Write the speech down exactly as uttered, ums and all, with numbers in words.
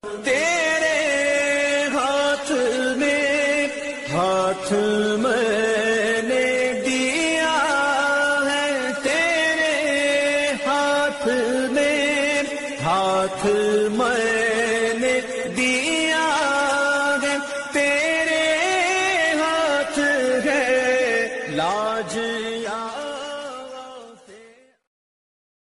तेरे हाथ में हाथ मैंने दिया है, तेरे हाथ में हाथ मैंने दिया है, तेरे हाथ है लाज